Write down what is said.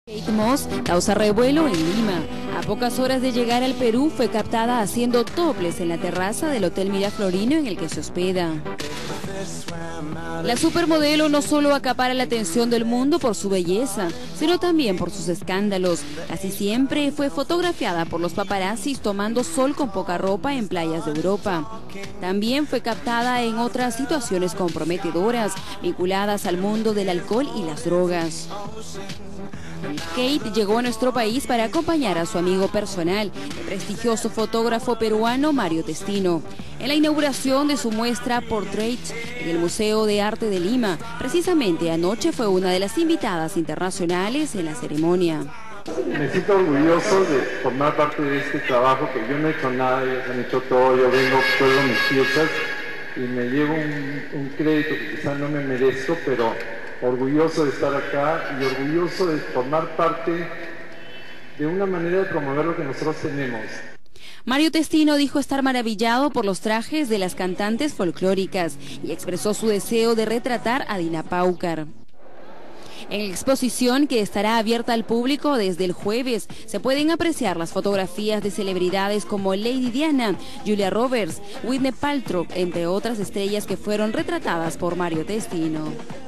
Kate Moss causa revuelo en Lima. A pocas horas de llegar al Perú fue captada haciendo topless en la terraza del Hotel Miraflorino en el que se hospeda. La supermodelo no solo acapara la atención del mundo por su belleza, sino también por sus escándalos. Casi siempre fue fotografiada por los paparazzis tomando sol con poca ropa en playas de Europa. También fue captada en otras situaciones comprometedoras, vinculadas al mundo del alcohol y las drogas. Kate llegó a nuestro país para acompañar a su amigo personal, el prestigioso fotógrafo peruano Mario Testino, en la inauguración de su muestra Portraits en el Museo de Arte de Lima. Precisamente anoche fue una de las invitadas internacionales en la ceremonia. Me siento orgulloso de formar parte de este trabajo, que yo no he hecho nada, ellos han hecho todo, yo vengo, juego mis piezas y me llevo un crédito que quizás no me merezco, pero orgulloso de estar acá y orgulloso de formar parte de una manera de promover lo que nosotros tenemos. Mario Testino dijo estar maravillado por los trajes de las cantantes folclóricas y expresó su deseo de retratar a Dina Paucar. En la exposición, que estará abierta al público desde el jueves, se pueden apreciar las fotografías de celebridades como Lady Diana, Julia Roberts, Gwyneth Paltrow, entre otras estrellas que fueron retratadas por Mario Testino.